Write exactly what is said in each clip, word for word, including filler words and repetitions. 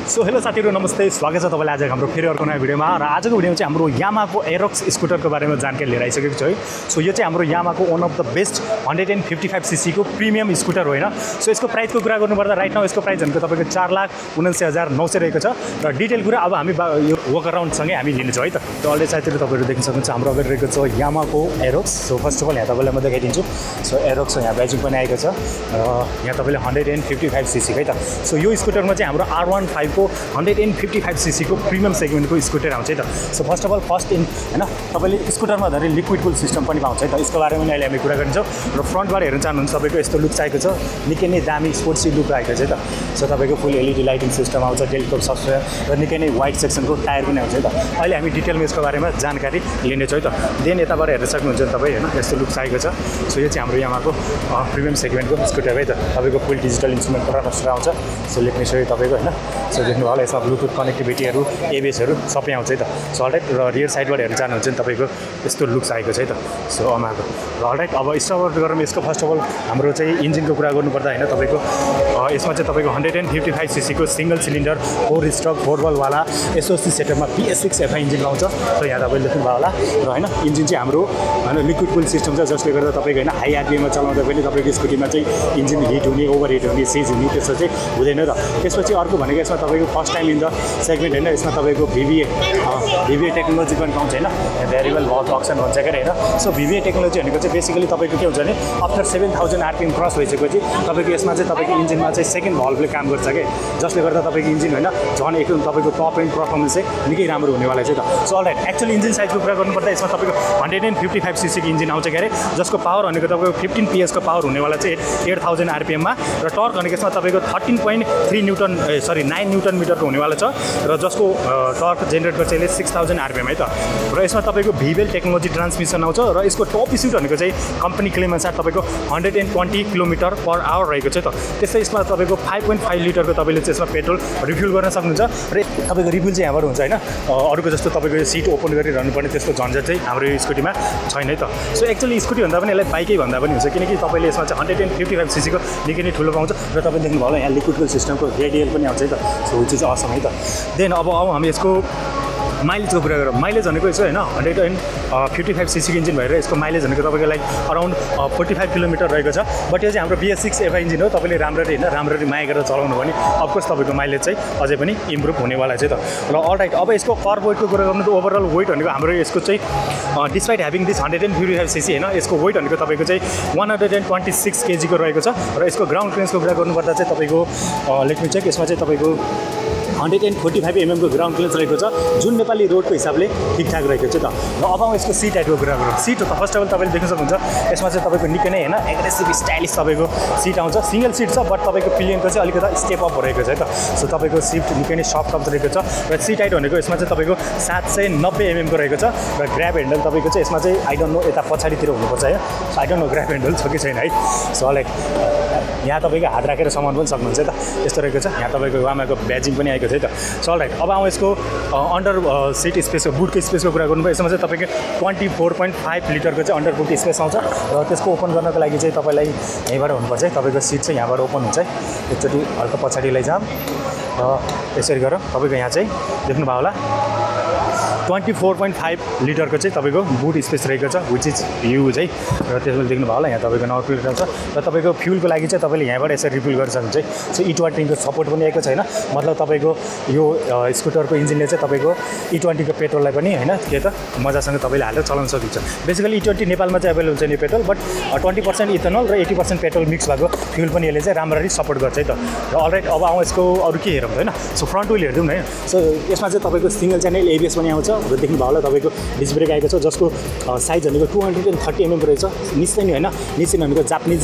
So hello साथीहरु नमस्ते, स्वागत छ तपाईलाई आज हाम्रो फेरि अर्को नयाँ भिडियोमा। र आजको भिडियोमा चाहिँ हाम्रो यामाको एरोक्स स्कुटरको बारेमा जानकारी लिएर आइसकेको छु है। सो यो चाहिँ हाम्रो यामाको one of the best hundred fifty five CC को प्रिमियम स्कुटर होइन। सो यसको प्राइसको कुरा गर्नुपर्दा राइट नाउ यसको प्राइस भनेको तपाईँको चार लाख उनासी हजार नौ सय रहेको छ। र डिटेल कुरा अब हामी यो वक अराउन्डसँगै हामी लिनेछौँ है त। र अलरेडी साथीहरु तपाईँहरू देख्न सक्नुहुन्छ हाम्रो अगाडि रहेको छ यामाको Aerox. So first of all यहाँ तपाईँलाई म देखाइदिन्छु। सो एरोक्स यहाँ ब्याजिङ पनि आएको छ र यहाँ तपाईँले हन्ड्रेड फिफ्टी फाइभ सीसी है त। सो यो स्कुटरमा चाहिँ हाम्रो आर वान फाइभ को हन्ड्रेड फिफ्टी फाइभ सीसी को प्रिमियम सेगमेन्टको स्कुटर आउँछ है त। So first of all first in होइन तपाईँले स्कुटरमा धेरै लिक्विड कुल सिस्टम पनि पाउँछ है त। यसको बारेमा अहिले हामी कुरा गरिन्छौँ। र फ्रन्टबाट हेर्न चाहनुहुन्छ तपाईँको यस्तो लुक आएको छ, निकै नै दामी स्पोर्ट्सी लुक आएको छ है त। सो तपाईँको फुल एलइडी लाइटिङ सिस्टम आउँछ, टेलिस्कोप सफ्टवेयर र निकै नै वाइड सेक्सनको टायर पनि आउँछ है त। अहिले हामी डिटेलमा यसको बारेमा जानकारी लिनेछौँ है त। देन यताबाट हेर्न सक्नुहुन्छ तपाईँ होइन, यस्तो लुक आएको छ। सो यो चाहिँ हाम्रो यामाको प्रिमियम सेगमेन्टको स्कुटर है त। तपाईँको फुल डिजिटल इन्स्ट्रुमेन्ट प्रोसेसर आउँछ। सो लेख्ने सो तपाईँको होइन। सो देख्नु होला यसमा ब्लुटुथ कनेक्टिभिटीहरू एबिएसहरू सबै आउँछ है त। सो अलराइट र रियर साइडबाट हेर्न चाहनुहुन्छ भने तपाईँको यस्तो लुक्स आएको छ है त। सो अमाको र अलराइट अब स्टार्ट गरौँ। यसको फर्स्ट अफ अल हाम्रो चाहिँ इन्जिनको कुरा गर्नुपर्दा होइन तपाईँको यसमा चाहिँ तपाईँको हन्ड्रेड एन्ड फिफ्टी फाइभ सिसीको single cylinder four stroke four बलवाला एसओसी सेटअपमा पिएस सिक्स एफआई इन्जिन आउँछ। र यहाँ तपाईँले देख्नुभयो होला र होइन इन्जिन चाहिँ हाम्रो होइन लिक्विड कुल सिस्टम छ, जसले गर्दा तपाईँको होइन हाई आरपिएममा चलाउँदा पनि तपाईँको स्कुटीमा चाहिँ इन्जिन हिट हुने, ओभर हिट हुने, सिज हुने त्यस्तो चाहिँ हुँदैन। र त्यसपछि अर्को भनेको यसमा तपाईँको first time in the segment होइन, यसमा तपाईँको भिभिए भिभिए टेक्नोलोजी पनि पाउँछ होइन। भेरिएबल भल्भ अप्सन भन्छ के अरे होइन। सो भिभिए टेक्नोलोजी भनेको चाहिँ बेसिकली तपाईँको के हुन्छ भने after seven thousand RPM cross भइसकेपछि तपाईँको यसमा चाहिँ तपाईँको इन्जिनमा चाहिँ सेकेन्ड भल्भले काम गर्छ कि, जसले गर्दा तपाईँको इन्जिन होइन झन् एकदम तपाईँको टप एन्ड पर्फर्मेन्स चाहिँ निकै राम्रो हुनेवाला छ त। सो अलराइट एक्चुअली इन्जिन साइजको कुरा गर्नुपर्दा यसमा तपाईँको हन्ड्रेड एन्ड फिफ्टी फाइभ सिसीको इन्जिन आउँछ के अरे, जसको पावर भनेको तपाईँको फिफ्टिन पिएसको पावर हुनेवाला चाहिँ एट थाउजन्ड आरपिएममा। र टर्क भनेको यसमा तपाईँको thirteen point three newton sorry nine newton मिटरको हुनेवाला छ। र जसको टर्क जेनेरेट गर्छ यसले सिक्स थाउजन्ड आरपिएम है त। र यसमा तपाईँको भिभेल टेक्नोलोजी ट्रान्समिसन आउँछ। र यसको टप स्पिड भनेको चाहिँ कम्पनी क्लेम अनुसार तपाईँको hundred and twenty kilometre per hour रहेको छ त। त्यस्तै यसमा तपाईँको फाइभ पोइन्ट फाइभ लिटरको तपाईँले चाहिँ यसमा पेट्रोल रिफ्युल गर्न सक्नुहुन्छ। र तपाईँको रिफ्युल चाहिँ यहाँबाट हुन्छ होइन। अरूको जस्तो तपाईँको यो सिट ओपन गरिरहनु पर्ने त्यस्तो झन्झट चाहिँ हाम्रो यो स्कुटीमा छैन है त। सो एक्चुअली स्कुटी भन्दा पनि यसलाई बाइकै भन्दा पनि हुन्छ, किनकि तपाईँले यसमा चाहिँ हन्ड्रेड एन्ड फिफ्टी फाइभ सिसीको निकै नै ठुलो पाउँछ। र तपाईँ देख्नुभयो होला यहाँ लिक्विड सिस्टमको रेडियल पनि आउँछ है त। सो विच इज असम है त। देन अब अब हामी यसको माइलेजको कुरा गरौँ। माइलेज भनेको यसो होइन हन्ड्रेड एन्ड फिफ्टी फाइभ सिसीको इन्जिन भएर यसको माइलेज भनेको तपाईँको like around forty five kilometre रहेको छ। बट यो चाहिँ हाम्रो बिएस सिक्स एफआई इन्जिन हो। तपाईँले राम्ररी होइन राम्ररी माया गरेर चलाउनु भने अफकोर्स तपाईँको माइलेज चाहिँ अझै पनि इम्प्रुभ हुनेवाला छ त। र अलराइट अब यसको कर वेटको कुरा गर्नु त ओभरअल वेट भनेको हाम्रो यसको चाहिँ despite having this hundred and fifty five CC होइन, यसको वेट भनेको तपाईँको चाहिँ one hundred and twenty six केजीको रहेको छ। र यसको ग्राउन्ड क्लियरेन्सको कुरा गर्नुपर्दा चाहिँ तपाईँको लेट मी चेक, यसमा चाहिँ तपाईँको हन्ड्रेड एन्ड फोर्टी फाइभ एमएमको ग्राउन्ड क्लियरेन्स रहेको छ, जुन नेपाली रोडको हिसाबले ठिकठाक रहेको छ त। र अब यसको सिट हाइटको कुरा गरौँ। सिट त फर्स्ट अफ अल तपाईँले देख्न सक्नुहुन्छ यसमा चाहिँ तपाईँको निकै नै होइन एग्रेसिभ स्टाइलिस तपाईँको सिट आउँछ। सिङ्गल सिट छ बट तपाईँको पिलियनको चाहिँ अलिकति स्टेप अप रहेको छ है त। सो तपाईँको सिट निकै नै सफ्ट अप रहेको छ। र सिट हाइट भनेको यसमा चाहिँ तपाईँको सात सय नब्बे एमएमको रहेको छ। र ग्र्याब ह्यान्डल तपाईँको चाहिँ यसमा चाहिँ आई डोन्ट नो यता पछाडितिर हुनुपर्छ है। I don't know grab handle छ कि छैन है। सो लाइक यहाँ तपाईँको हात राखेर सामान पनि सक्नुहुन्छ है त, यस्तो रहेको छ। यहाँ तपाईँको वामाको ब्याजिङ पनि आएको छ है त। सो अलराइट अब आउँ यसको अन्डर सिट स्पेसको बुटको स्पेसको कुरा गर्नुभयो। यसमा चाहिँ तपाईँको ट्वेन्टी फोर पोइन्ट फाइभ लिटरको चाहिँ अन्डर बुट स्पेस आउँछ। र त्यसको ओपन गर्नको लागि चाहिँ तपाईँलाई यहीँबाट हुनुपर्छ है। तपाईँको सिट चाहिँ यहाँबाट ओपन हुन्छ है। एकचोटि हल्का पछाडि लैजाऊँ र यसरी गरेर तपाईँको यहाँ चाहिँ देख्नुभयो होला ट्वेन्टी फोर पोइन्ट फाइभ लिटरको चाहिँ तपाईँको बुट स्पेस रहेको छ, विच इज ह्युज है। र त्यसमा देख्नुभयो होला यहाँ तपाईँको नौ लिटर छ। र तपाईँको फ्युलको लागि चाहिँ तपाईँले यहाँबाट यसरी रिफिल गर्न सक्नुहुन्छ है। सो ई ट्वेन्टीको सपोर्ट पनि आएको छैन, मतलब तपाईँको यो स्कुटरको इन्जिनले चाहिँ तपाईँको ई ट्वेन्टीको पेट्रोललाई पनि होइन के त मजासँग तपाईँले हालेर चलाउन सकिन्छ। बेसिकली ई ट्वेन्टी नेपालमा चाहिँ एभाइलेबल हुन्छ नि petrol, but twenty percent ethanol र एटी पर्सेन्ट पेट्रोल मिक्स भएको फ्युल पनि यसले चाहिँ राम्ररी सपोर्ट गर्छ है त। र अलराइट अब आउँ यसको अरू के हेरौँ होइन। सो फ्रन्ट विल हेरिदिउँ न है। सो यसमा चाहिँ तपाईँको सिङ्गल च्यानल एबिएस पनि आउँछ। र देख्नुभयो होला तपाईँको डिस्क ब्रेक आएको छ, जसको साइज भनेको two hundred and thirty MM रहेछ। निश्चय नै होइन, निश्चय भनेको जापानिज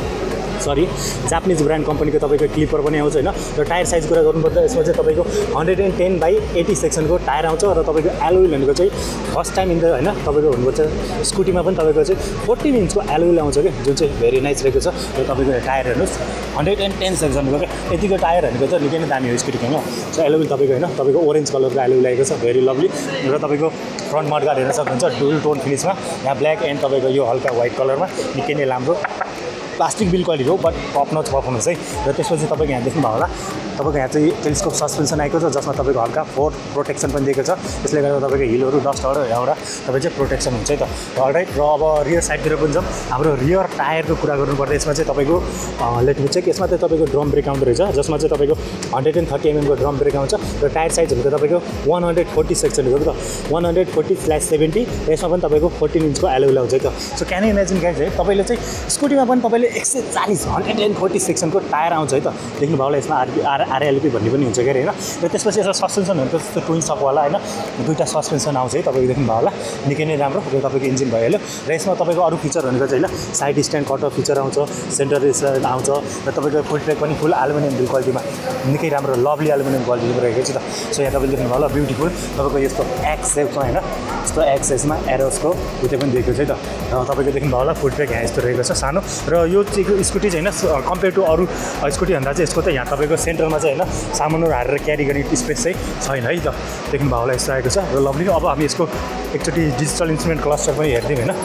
सरी जापानिज ब्रान्ड कम्पनीको तपाईँको क्लिपर पनि आउँछ होइन। र टायर साइज कुरा गर्नुपर्दा यसमा चाहिँ तपाईँको hundred and ten by eighty सेक्सनको टायर आउँछ। र तपाईँको एलोइल भनेको चाहिँ फर्स्ट टाइम इन द होइन तपाईँको हुनुपर्छ स्कुटीमा पनि तपाईँको चाहिँ फोर्टिन इन्चको एलोइल आउँछ कि, जुन चाहिँ भेरी नाइस रहेको छ। र तपाईँको टायर हेर्नुहोस् हन्ड्रेड एन्ड टेन सेक्सनको क्या यतिको टायर भनेको चाहिँ निकै नै दामी हो स्कुटीको होइन। सो एलोइल तपाईँको होइन तपाईँको ओरेन्ज कलरको एलोइल आएको छ, भेरी लभली। र तपाईँको फ्रन्ट मडगार्ड हेर्न सक्नुहुन्छ डुल टोन फिनिसमा, यहाँ ब्ल्याक एन्ड तपाईँको यो हल्का व्हाइट कलरमा निकै नै राम्रो प्लास्टिक बिल्ड क्वालिटी हो बट टप नच पर्फर्मेन्स है। र त्यसपछि तपाईँको यहाँ देख्नुभयो होला तपाईँको यहाँ चाहिँ टेलिस्कोप सस्पेन्सन आएको छ जसमा तपाईँको हल्का फोर प्रोटेक्सन पनि दिएको छ। यसले गर्दा तपाईँको हिलहरू डस्टहरू यहाँबाट तपाईँ चाहिँ प्रोटेक्सन हुन्छ है त। अलराइट, र अब रियर साइडतिर पनि जाउँ। हाम्रो रियर टायरको कुरा गर्नुपर्दा यसमा चाहिँ तपाईँको लेट मी चेक, यसमा चाहिँ तपाईँको ड्रम ब्रेक आउँदो रहेछ जसमा चाहिँ तपाईँको हन्ड्रेड एन्ड थर्टी एमएमको ड्रम ब्रेक आउँछ। र टायर साइज भनेको तपाईँको वान हन्ड्रेड फोर्टी सेक्सन हो त, one hundred forty slash seventy. र यसमा पनि तपाईँको फोर्टिन इन्चको एलोवेल आउँछ है त। So can you imagine guys है, तपाईँले चाहिँ स्कुटीमा पनि तपाईँले एक सय चालिस हन्ड्रेड एन्ड फोर्टी सेक्सनको टायर आउँछ है त। देख्नुभयो होला यसमा आरपी आर आरएलपी भन्ने पनि हुन्छ क्या होइन। र त्यसपछि यसमा सस्पेन्सनहरू त्यस्तो ट्विन सकवाला होइन, दुईवटा सस्पेन्सन आउँछ है तपाईँको देख्नुभयो होला, निकै नै राम्रो। र तपाईँको इन्जिन भइहाल्यो। र यसमा तपाईँको अरू फिचर भनेको चाहिँ होइन side stand cut off feature आउँछ, सेन्टर रेसर आउँछ। र तपाईँको फुल ट्र्याक पनि फुल एल्युमिनियम बिल्ड क्वालिटीमा निकै राम्रो लभली एल्युमिनियम क्वालिटीमा रहेको छ त। सो यहाँ तपाईँले देख्नुभयो होला ब्युटिफुल तपाईँको यस्तो एक्स सेपमा होइन, यस्तो एक्स सेपमा एरोसको उयो पनि दिएको छ है त। र तपाईँको देख्नुभयो होला फुल ट्र्याक यहाँ यस्तो रहेको छ सानो। र यो चाहिँ स्कुटी चाहिँ होइन कम्पेयर टु अरू स्कुटीभन्दा चाहिँ यसको त यहाँ तपाईँको सेन्टरमा चाहिँ होइन सामानहरू हालेर क्यारी गर्ने स्पेस चाहिँ छैन है त। देख्नुभयो होला यस्तो आएको छ र लभली। अब हामी यसको एकचोटि डिजिटल इन्स्ट्रुमेन्ट क्लस्टर पनि हेरिदिउँ होइन।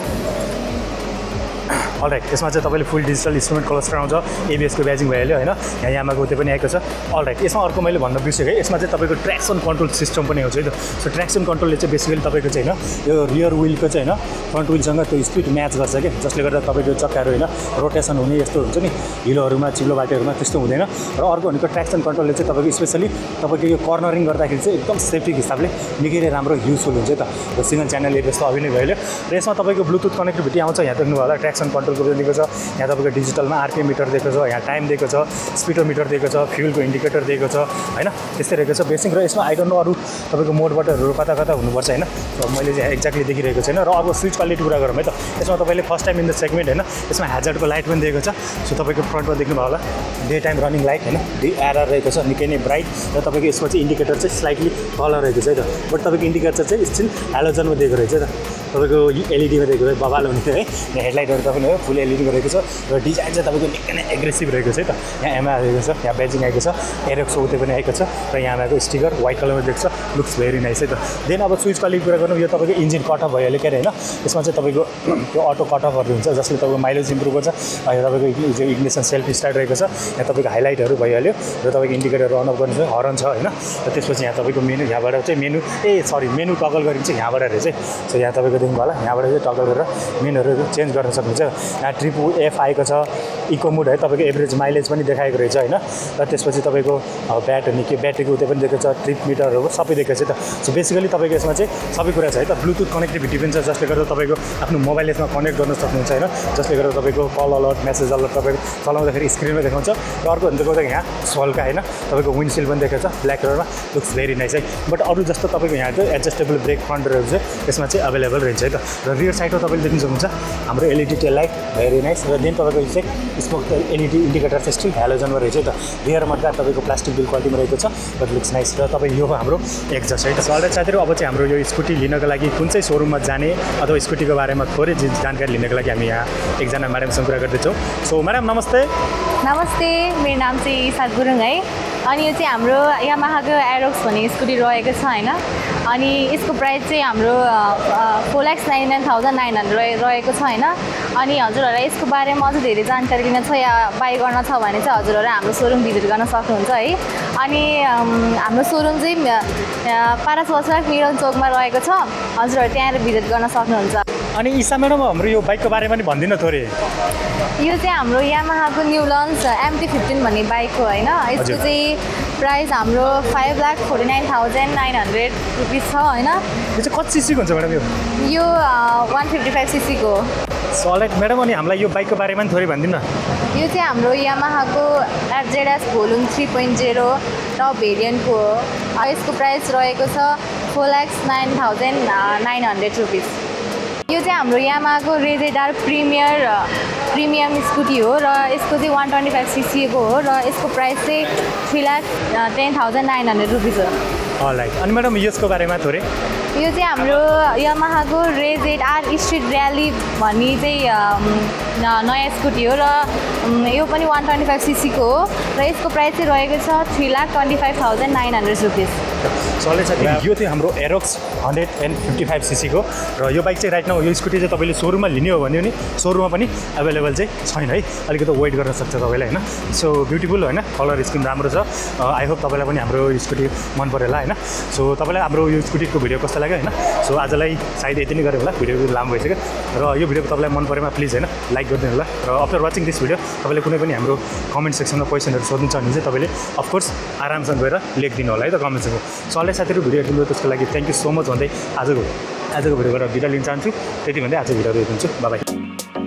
अलराइट, यसमा चाहिँ तपाईँले फुल डिजिटल इन्स्ट्रुमेन्ट क्लस्टर आउँछ, एबिएसको ब्याजिङ भइहाल्यो होइन। यहाँ यामाको त्यो पनि आएको छ। अलराइट, यसमा अर्को मैले भन्न बिर्सेँ है, यसमा चाहिँ तपाईँको ट्र्याक्सन कन्ट्रोल सिस्टम पनि आउँछ है त। सो ट्र्याक्सन कन्ट्रोलले चाहिँ बेसिकली तपाईँको चाहिँ होइन यो रियर विलको चाहिँ होइन फ्रन्ट विलसँग त्यो स्पिड म्याच गर्छ क्या, जसले गर्दा तपाईँको चक्काहरू होइन रोटेसन हुने यस्तो हुन्छ नि हिलोहरूमा चिल्लो बाटोहरूमा त्यस्तो हुँदैन। र अर्को भनेको ट्र्याक्सन कन्ट्रोलले चाहिँ तपाईँको स्पेसली तपाईँको यो कर्नरिङ गर्दाखेरि चाहिँ एकदम सेफ्टीको हिसाबले निकै नै राम्रो युजफुल हुन्छ है त। र सिङ्गल च्यानल एबिएस त अभि नै भइहाल्यो। र यसमा तपाईँको ब्लुटुथ कनेक्टिभिटी आउँछ। यहाँ देख्नुभयो होला ट्र्याक्सन कन्ट्रोलको पनि दिएको छ। यहाँ तपाईँको डिजिटलमा आरपिएम मिटर दिएको छ, यहाँ टाइम दिएको छ, स्पिडोमिटर दिएको छ, फ्युलको इन्डिकेटर दिएको छ होइन, त्यस्तै रहेको छ बेसिक। र यसमा आई डोन्ट नो अरू तपाईँको मोड बटनहरू कता कता हुनुपर्छ होइन, मैले चाहिँ एक्ज्याक्टली देखिरहेको छैन। र अब स्विच क्वालिटी कुरा गरौँ है त। यसमा तपाईँले first time in the segment होइन यसमा ह्याजर्डको लाइट पनि दिएको छ। सो तपाईँको फ्रन्टमा देख्नुभयो होला डे टाइम रनिङ लाइट होइन, डे एआरआर रहेको छ निकै नै ब्राइट। र तपाईँको यसमा चाहिँ इन्डिकेटर चाहिँ स्लाइटली तल रहेको छ है त। बट तपाईँको इन्डिकेटर चाहिँ स्टिल हेलोजनमा दिएको रहेछ त। तपाईँको एलइडीमा दिएको है बबाल हुने थियो है। यहाँ हेडलाइटहरू तपाईँले हो फुल एलइडीमा रहेको छ। र डिजाइन चाहिँ तपाईँको निकै नै एग्रेसिभ रहेको छ है त। यहाँ एमआई आएको छ, यहाँ ब्याजिङ आएको छ, एरोक्सको उतै पनि आएको छ। र यहाँ आएको स्टिकर वाइट कलरमा देख्छ, लुक्स भेरी नाइस है त। देन अब स्विच क्वालिटी कुरा गर्नु, यो तपाईँको इन्जिन कटअफ भइहाल्यो क्या होइन। यसमा चाहिँ तपाईँको त्यो अटो कटअफहरू हुन्छ जसले तपाईँको माइलेज इम्प्रुभ गर्छ। यहाँ तपाईँको जो इग्निसन सेल्फ स्टार्ट रहेको छ, यहाँ तपाईँको हाइलाइटहरू भइहाल्यो। र तपाईँको इन्डिकेटरहरू अन अफ गर्नु छ, हरन छ होइन। र त्यसपछि यहाँ तपाईँको मेनु यहाँबाट चाहिँ menu a sorry menu toggle गरिन्छ यहाँबाट रहेछ है। सो यहाँ तपाईँको देख्नु होला यहाँबाट चाहिँ टगल गरेर मेनुहरू चेन्ज गर्न सक्नुहुन्छ। यहाँ ट्रिप एफ आएको छ, इको मोड है, तपाईँको एभरेज माइलेज पनि देखाएको रहेछ होइन। र त्यसपछि तपाईँको ब्याट के ब्याट्रीको उतै पनि दिएको छ, ट्रिप मिटरहरू सबै दिएको छ त। सो बेसिकली तपाईँको यसमा चाहिँ सबै कुरा छ है त। ब्लुटुथ कनेक्टिभिटी पनि छ जसले गर्दा तपाईँको आफ्नो मोबाइल यसमा कनेक्ट गर्न सक्नुहुन्छ होइन, जसले गर्दा तपाईँको कल अलर्ट मेसेज अलर्ट तपाईँको चलाउँदाखेरि स्क्रिनमा देखाउँछ। र अर्को भनेको चाहिँ यहाँ सल्का होइन तपाईँको विन्डसिल्ड पनि देखाएको छ ब्ल्याक कलरमा, लुक्स भेरी नाइस है। बट अरू जस्तो तपाईँको यहाँ चाहिँ एडजस्टेबल ब्रेक फ्रन्टहरू चाहिँ यसमा चाहिँ अभाइलेबल रहन्छ है त। र रियर साइडमा तपाईँले देख्न सक्नुहुन्छ हाम्रो LED tail light very nice. र देन तपाईँको चाहिँ स्मोक एलइडी इन्डिकेटर चाहिँ स्टिल हेलोजनमा रहेछ है त। रियर मट्का तपाईँको प्लास्टिक बिल्ड क्वालिटीमा रहेको छ, बट लुक्स नाइस। र तपाईँ यो हाम्रो एक्जस्ट है त। अलरेडी साथीहरू अब चाहिँ हाम्रो यो स्कुटी लिनको लागि कुन चाहिँ सोरुममा जाने अथवा स्कुटीको बारेमा थोरै जानकारी लिनको लागि हामी यहाँ एकजना म्याडमसँग कुरा गर्दैछौँ। सो म्याडम नमस्ते। नमस्ते, मेरो नाम चाहिँ ईसा गुरुङ है। अनि यो चाहिँ हाम्रो यामाहाको एरोक्स भन्ने स्कुटी रहेको छ होइन। अनि यसको प्राइस चाहिँ हाम्रो four lakhs ninety nine thousand nine hundred रहेको छ होइन। अनि हजुरहरूलाई यसको बारेमा अझ धेरै जानकारी लिन छ या बाई गर्न छ भने चाहिँ हजुरहरू हाम्रो सोरुम भिजिट गर्न सक्नुहुन्छ है। अनि हाम्रो सोरुम चाहिँ पारस बजार मिरन चोकमा रहेको छ, हजुरहरू त्यहाँ भिजिट गर्न सक्नुहुन्छ। अनि ईसा म्याडम हाम्रो यो बाइकको बारेमा पनि भनिदिनु थोरै। यो चाहिँ हाम्रो यामाहाको न्यू लन्च एमटी फिफ्टिन भन्ने बाइक हो होइन। यसको चाहिँ प्राइस हाम्रो five lakh forty nine thousand nine hundred rupees छ होइन। यो चाहिँ कति सिसीको हुन्छ म्याडम? यो यो वान फिफ्टी फाइभ सिसीको। सो अलराइट म्याडम, अनि हामीलाई यो बाइकको बारेमा पनि थोरै भनिदिनु न। यो चाहिँ हाम्रो यामाहाको FZS volume three point zero top भेरिएन्टको हो। यसको प्राइस रहेको छ four lakhs nine thousand nine hundred rupees. यो चाहिँ हाम्रो यामाहाको रेजेडार प्रिमियर प्रिमियम स्कुटी हो र यसको चाहिँ वान ट्वेन्टी फाइभ सिसीको हो र यसको प्राइस चाहिँ three lakh ten thousand nine hundred rupees हो। अलराइट, अनि म्याडम यसको बारेमा थोरै। यो चाहिँ हाम्रो यामाहाको रेजेड आर स्ट्रिट र्याली भन्ने चाहिँ अम, न- नयाँ स्कुटी हो र अम, यो पनि वान ट्वेन्टी फाइभ सिसीको हो र यसको प्राइस चाहिँ रहेको छ three lakh twenty five thousand nine hundred rupees चले साथी यो चाहिँ हाम्रो Aerox hundred and fifty five सिसीको र यो बाइक चाहिँ राइट नाउ यो स्कुटी चाहिँ तपाईँले सोरुममा लिने हो भने पनि सोरुममा पनि एभाइलेबल चाहिँ छैन है अलिकति वेट गर्न सक्छ तपाईँलाई होइन सो ब्युटिफुल होइन कलर स्किन राम्रो छ आई होप तपाईँलाई पनि हाम्रो स्कुटी मन पऱ्यो होला होइन सो तपाईँलाई हाम्रो यो स्कुटीको भिडियो कस्तो लाग्यो होइन सो आजलाई सायद यति नै गऱ्यो होला भिडियो लामो भइसक्यो र यो भिडियो तपाईँलाई मन परेमा प्लिज होइन लाइक गरिदिनु होला र आफ्टर वाचिङ दिस भिडियो तपाईँले कुनै पनि हाम्रो कमेन्ट सेक्सनमा क्वेसनहरू सोध्नु छ भने चाहिँ तपाईँले अफकोर्स आरामसँग गएर लेखिदिनु होला है त कमेन्ट सेक्सन सो अलि साथीहरू भिडियो हेर्नु त्यसको लागि थ्याङ्क यू सो मच भन्दै आजको आजको भिडियोबाट बिदा लिन चाहन्छु त्यति भन्दै आज भिडियो हेर्छु बाई